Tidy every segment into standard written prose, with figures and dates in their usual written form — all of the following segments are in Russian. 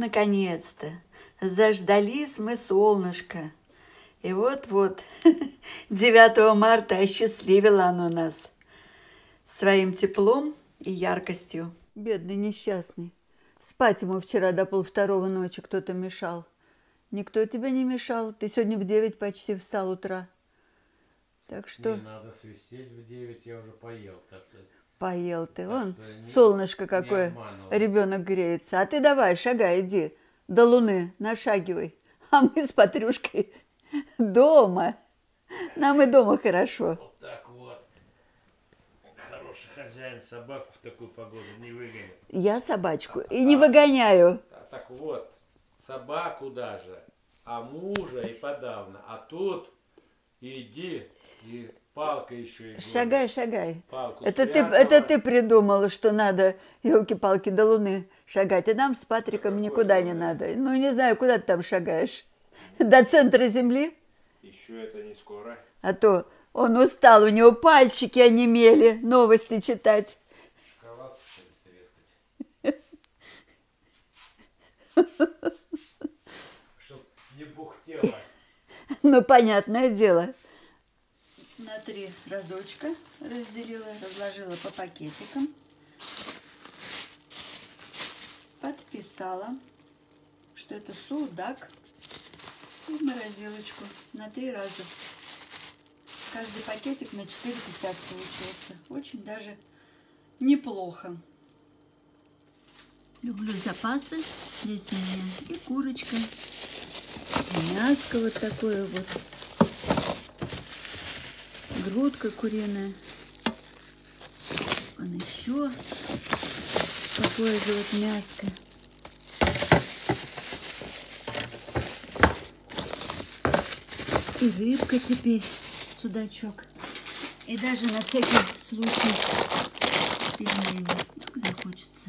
наконец-то, заждались мы солнышко. И вот-вот, 9 марта осчастливило оно нас своим теплом и яркостью. Бедный несчастный. Спать ему вчера до 1:30 ночи кто-то мешал. Никто тебе не мешал. Ты сегодня в 9 почти встал утра. Так что... Не надо свистеть в 9, я уже поел. Так что... Поел ты. Так Вон, что солнышко какое, ребенок греется. А ты давай, шагай, иди до Луны, нашагивай. А мы с Патрюшкой дома. Нам и дома хорошо. Вот так вот. Хороший хозяин собаку в такую погоду не выгонит. Я собачку и не выгоняю. Так вот, собаку даже, а мужа и подавно. А тут иди и палка еще и Шагай, шагай. Палку Это спрятала. ты придумала, что надо, елки-палки, до Луны шагать. И нам с Патриком никуда не надо. Ну, не знаю, куда ты там шагаешь. До центра Земли? Еще это не скоро. А то он устал, у него пальчики онемели новости читать. Шоколадку, что ли, трескать? Чтоб не бухтело. Ну, понятное дело. На 3 разочка разделила, разложила по пакетикам. Подписала, что это судак. И в морозилочку на 3 раза. Каждый пакетик на 4,50 получился. Очень даже неплохо. Люблю запасы. Здесь у меня и курочка, и мяско вот такое вот. Грудка куриная. Вон еще такое же вот мяско. И рыбка теперь, судачок. И даже на всякий случай пельмени. Как захочется.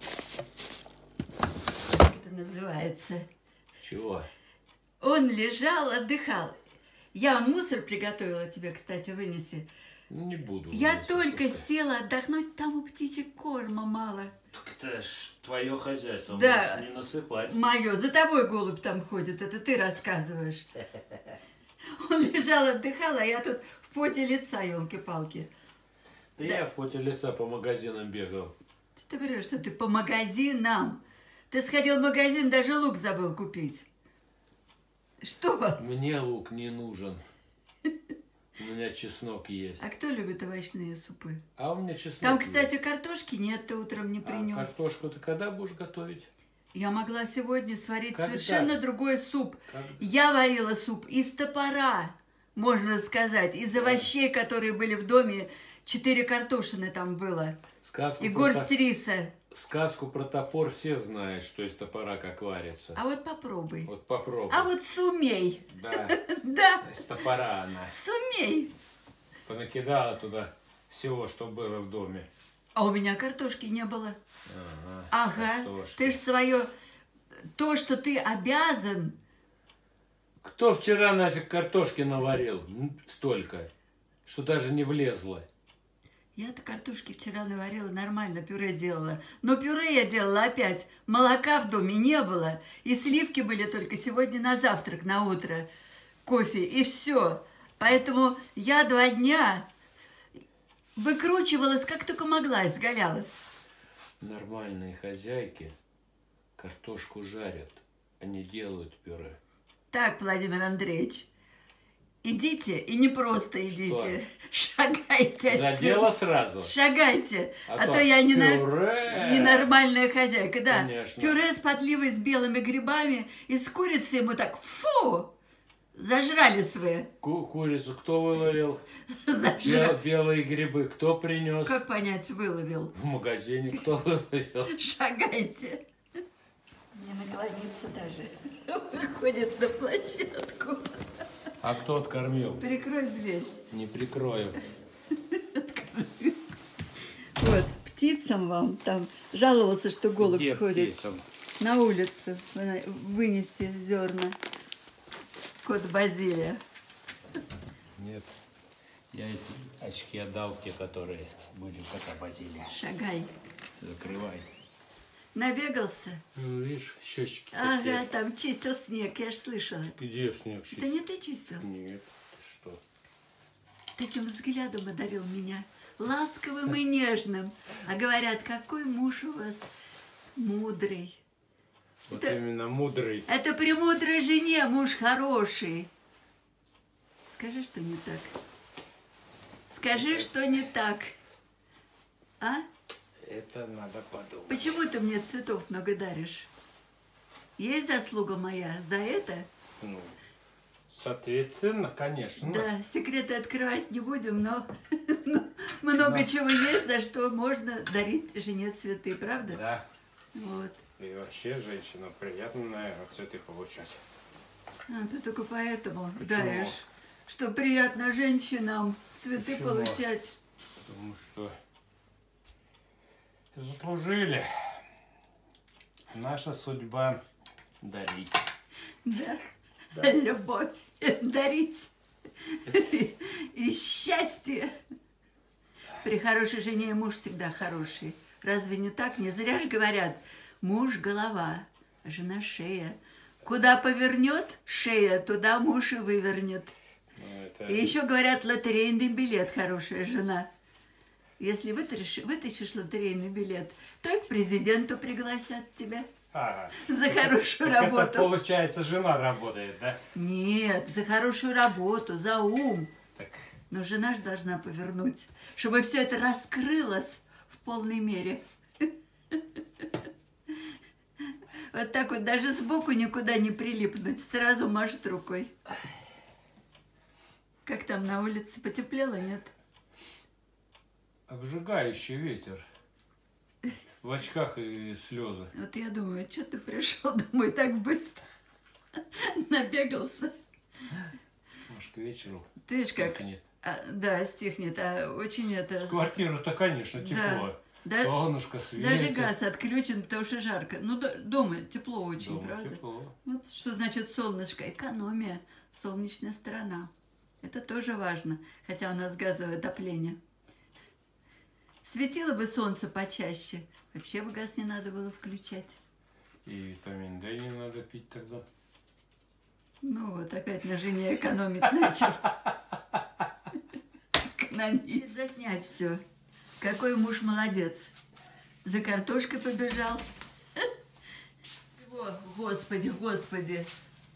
Как это называется? Чего? Он лежал, отдыхал. Я мусор приготовила тебе, кстати, вынеси. Не буду. Я только села отдохнуть, там у птичек корма мало. Так это ж твое хозяйство, да, можешь не насыпать. Мое, за тобой голубь там ходит, это ты рассказываешь. Он лежал, отдыхал, а я тут в поте лица, елки-палки. Да я в поте лица по магазинам бегал. Ты говоришь, что ты по магазинам. Ты сходил в магазин, даже лук забыл купить. Что? Мне лук не нужен. У меня чеснок есть. А кто любит овощные супы? А у меня чеснок Там, кстати, есть. картошки нет, ты утром не принес. А картошку ты когда будешь готовить? Я могла сегодня сварить Когда? совершенно другой суп. Когда? Я варила суп из топора, можно сказать, из овощей, которые были в доме. 4 картошины там было. И горсть риса. Сказку про топор все знают, что из топора как варится. А вот попробуй. Вот попробуй. А вот сумей. Да. Да. Из топора она. Сумей. Понакидала туда всего, что было в доме. А у меня картошки не было. Ага. Картошки. Ты ж свое, то, что ты обязан. Кто вчера нафиг картошки наварил? Столько, что даже не влезло. Я-то картошки вчера наварила, нормально пюре делала. Но пюре я делала опять. Молока в доме не было. И сливки были только сегодня на завтрак, на утро. Кофе и все. Поэтому я 2 дня выкручивалась, как только могла, изгалялась. Нормальные хозяйки картошку жарят, а не делают пюре. Так, Владимир Андреевич, идите, и не просто идите, что? Шагайте отсюда. За дело сразу? Шагайте, а то я ненормальная хозяйка. Да. Конечно. Пюре с подливой с белыми грибами и с курицей ему так, фу, зажрались вы. Курицу кто выловил? Белые грибы кто принес? Как понять, выловил? В магазине кто выловил? Шагайте. Не наклониться даже. Выходит на площадку. А кто откормил? Прикрой дверь. Не прикрою. Вот, птицам вам там жаловался, что голубь Где ходит птицам? на улицу вынести зерна. Кот Базилия. Нет. Я эти очки отдал, те, которые были кота Базилия. Шагай. Закрывай. Набегался? Ну, видишь, щечки Ага, такие. там чистил снег, я ж слышала. Где снег чистит? Это не ты чистил? Нет, ты что? Таким взглядом одарил меня, ласковым и нежным. А говорят, какой муж у вас мудрый. Вот Это- именно мудрый. Это при мудрой жене муж хороший. Скажи, что не так. Скажи, что не так. А? Это надо подумать. Почему ты мне цветов много даришь? Есть заслуга моя за это? Ну, соответственно, конечно. Да, секреты открывать не будем, но много Да. чего есть, за что можно дарить жене цветы, правда? Да. Вот. И вообще, женщинам приятно, наверное, цветы получать. А ты только поэтому Почему? даришь, что приятно женщинам цветы Почему? получать. Потому что заслужили. Наша судьба дарить. Да. Любовь дарить и счастье. При хорошей жене и муж всегда хороший. Разве не так? Не зря же говорят, муж голова, а жена шея. Куда повернет шея, туда муж и вывернет. Ну, это... И еще говорят, лотерейный билет хорошая жена. Если вытащишь лотерейный билет, то и к президенту пригласят тебя Ага. за хорошую Так работу. это, получается, жена работает, да? Нет, за хорошую работу, за ум. Так, Но жена же должна повернуть, чтобы все это раскрылось в полной мере. Вот так вот, даже сбоку никуда не прилипнуть, сразу машет рукой. Как там на улице, потеплело, нет? обжигающий ветер. В очках и слезы. Вот я думаю, что ты пришел домой так быстро? Набегался. Может, к вечеру Ты видишь, как... стихнет. Да, стихнет, а очень это... В квартиру-то, конечно, тепло. Да. Солнышко светит. Даже газ отключен, потому что жарко. Ну, дома тепло очень, Дома правда? тепло. Вот что значит солнышко. Экономия, солнечная сторона. Это тоже важно, хотя у нас газовое отопление. Светило бы солнце почаще, вообще бы газ не надо было включать. И витамин D не надо пить тогда. Ну вот, опять на жене экономить начал. Экономить. Заснять все. Какой муж молодец. За картошкой побежал. О, Господи, Господи.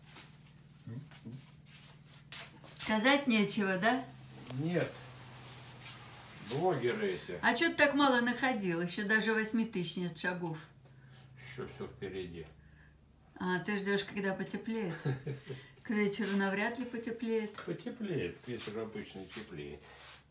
Сказать нечего, да? Нет. Блогеры эти. А что ты так мало находил? Еще даже 8000 нет шагов. Еще все впереди. А, ты ждешь, когда потеплеет? К вечеру навряд ли потеплеет. Потеплеет. К вечеру обычно теплеет.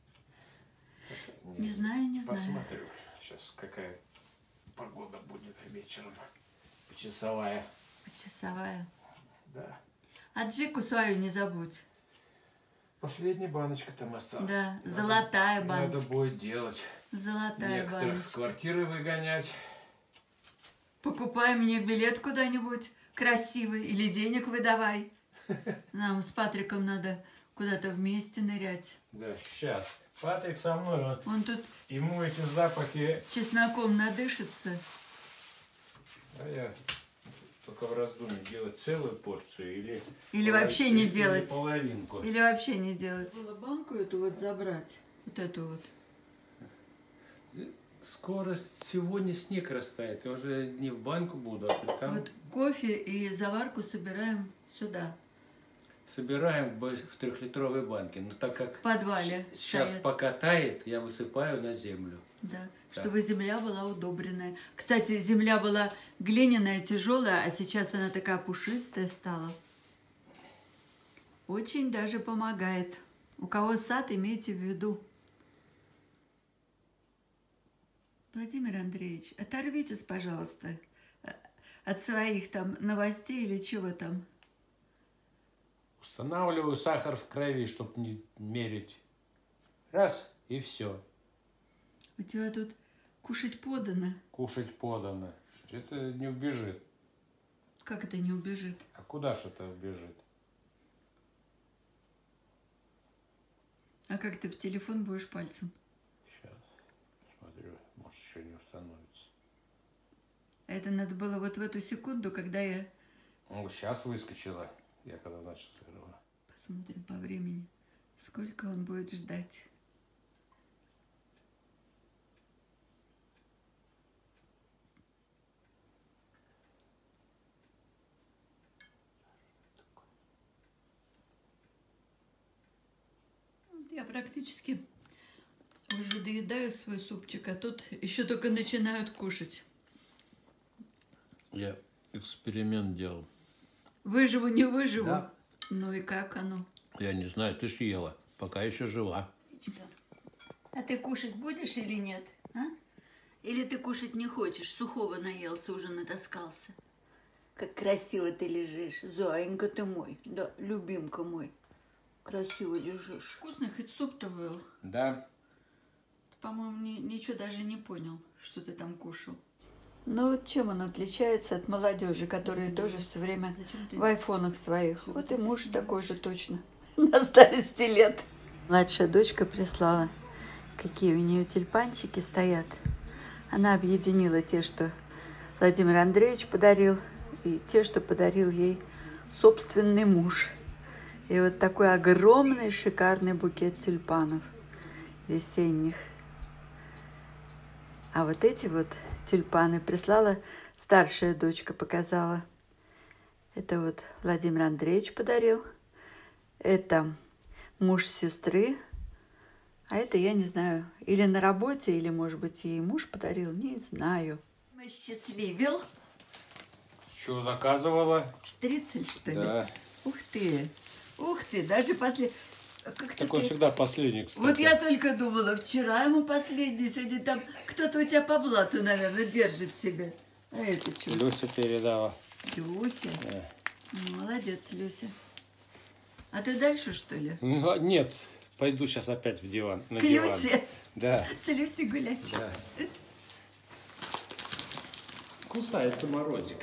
Не знаю, не знаю. Посмотрю. Сейчас какая погода будет вечером. Часовая. Часовая. Да. А джику свою не забудь. Последняя баночка там осталась. Да, золотая Надо баночка. будет делать. Золотая Некоторых с баночка. квартиры выгонять. Покупай мне билет куда-нибудь красивый или денег выдавай. Нам с Патриком надо куда-то вместе нырять. Да, сейчас. Патрик со мной, Он тут ему эти запахи, чесноком надышится. а я только в раздумье, делать целую порцию Или вообще не или делать. половинку. Или вообще не делать. Было банку эту вот забрать. Вот эту вот. Скоро сегодня снег растает, я уже не в банку буду, а там Вот кофе и заварку собираем сюда. собираем в 3-литровой банке. Но так как В подвале сейчас стоят. пока тает, я высыпаю на землю. Да, Да. чтобы земля была удобренная. Кстати, земля была глиняная, тяжелая, а сейчас она такая пушистая стала. Очень даже помогает. У кого сад, имейте в виду. Владимир Андреевич, оторвитесь, пожалуйста, от своих там новостей или чего там. Устанавливаю сахар в крови, чтобы не мерить. Раз, и все. У тебя тут кушать подано. Кушать подано. Это не убежит. Как это не убежит? А куда ж это убежит? А как ты в телефон будешь пальцем? Сейчас смотрю, может еще не установится. Это надо было вот в эту секунду, когда я... Ну, сейчас выскочила. Я когда начал сыгрывать. Посмотрим по времени, сколько он будет ждать. Я практически уже доедаю свой супчик, а тут еще только начинают кушать. Я эксперимент делал. Выживу, не выживу. Да. Ну и как оно? Я не знаю, ты ж ела. Пока еще жива. А ты кушать будешь или нет? А? Или ты кушать не хочешь? Сухого наелся, уже натаскался. Как красиво ты лежишь. Зайенька ты мой. Да, любимка мой. Красиво лежишь. Вкусно, хоть суп-то был. Да. По-моему, ничего даже не понял, что ты там кушал. Ну вот чем он отличается от молодежи, которые тоже все время в айфонах своих. Вот и муж такой же точно, на старости лет. Младшая дочка прислала, какие у нее тюльпанчики стоят. Она объединила те, что Владимир Андреевич подарил, и те, что подарил ей собственный муж. И вот такой огромный шикарный букет тюльпанов весенних. А вот эти вот тюльпаны прислала старшая дочка, показала. Это вот Владимир Андреевич подарил. Это муж сестры. А это, я не знаю, или на работе, или, может быть, ей муж подарил, не знаю. Мы счастливил. Что заказывала? Штрицель, что ли? Да. Ух ты, даже после... Так он всегда последний, кстати. Вот я только думала, вчера ему последний, сегодня там кто-то у тебя по блату, наверное, держит тебя. А это что? Люся передала. Люся? Да. Молодец, Люся. А ты дальше, что ли? Ну, нет, пойду сейчас опять в диван. К Люсе? Да. С Люсей гулять? Да. Кусается морозик.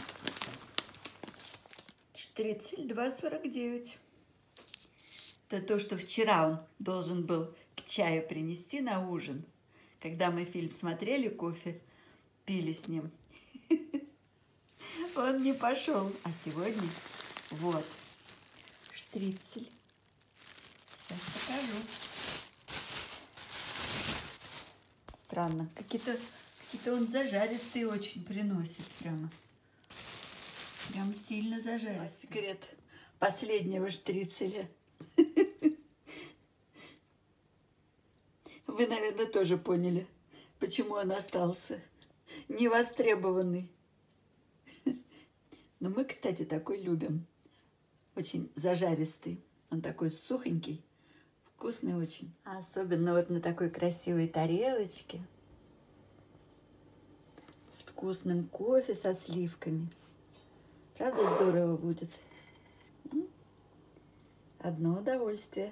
Штрицель 2,49. Это то, что вчера он должен был к чаю принести на ужин. Когда мы фильм смотрели, кофе пили с ним. Он не пошел. А сегодня вот штрицель. Сейчас покажу. Странно. Какие-то он зажаристые очень приносит прямо. Прям сильно зажаристый. Секрет последнего штрицеля. Вы, наверное, тоже поняли, почему он остался невостребованный. Но мы, кстати, такой любим. Очень зажаристый. Он такой сухонький, вкусный очень. А особенно вот на такой красивой тарелочке. С вкусным кофе, со сливками. Правда, здорово будет? Одно удовольствие.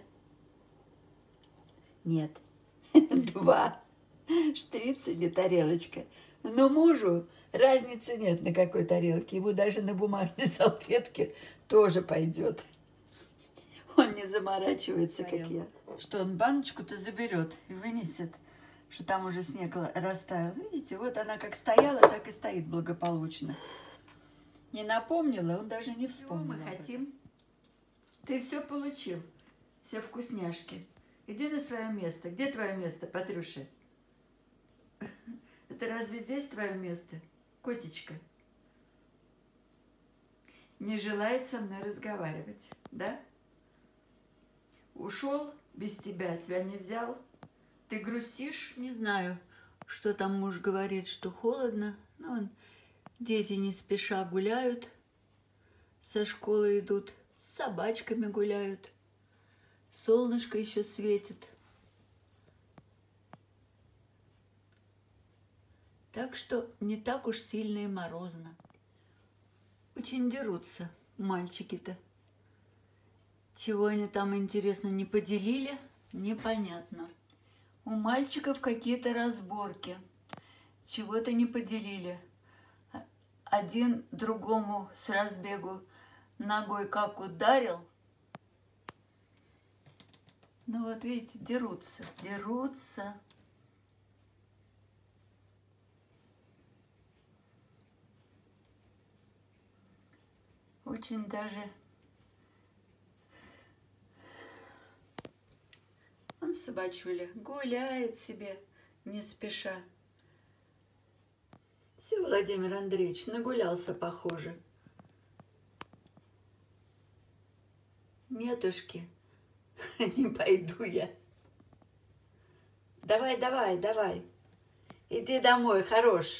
Нет. Два. Штрицель или тарелочка. Но мужу разницы нет, на какой тарелке. Ему даже на бумажной салфетке тоже пойдет. Он не заморачивается, как я. Что он баночку-то заберет и вынесет, что там уже снег растаял. Видите, вот она как стояла, так и стоит благополучно. Не напомнила, он даже не вспомнил. Мы хотим. Ты все получил. Все вкусняшки. Иди на свое место. Где твое место, Патрюша? Это разве здесь твое место, котечка? Не желает со мной разговаривать, да? Ушел без тебя, тебя не взял. Ты грустишь? Не знаю, что там муж говорит, что холодно. Но дети не спеша гуляют, со школы идут, с собачками гуляют. Солнышко еще светит. Так что не так уж сильно и морозно. Очень дерутся мальчики-то. Чего они там, интересно, не поделили, непонятно. У мальчиков какие-то разборки. Чего-то не поделили. Один другому с разбегу ногой как ударил. Ну вот видите, дерутся. очень даже... Он собачуля гуляет себе, не спеша. Все, Владимир Андреевич, нагулялся, похоже. Нетушки, не пойду я. Давай, давай, давай. Иди домой, хорош.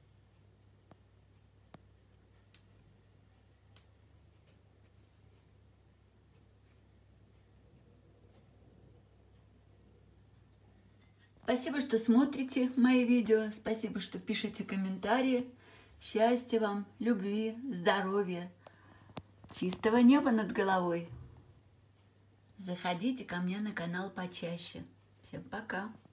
Спасибо, что смотрите мои видео. Спасибо, что пишете комментарии. Счастья вам, любви, здоровья, чистого неба над головой. Заходите ко мне на канал почаще. Всем пока.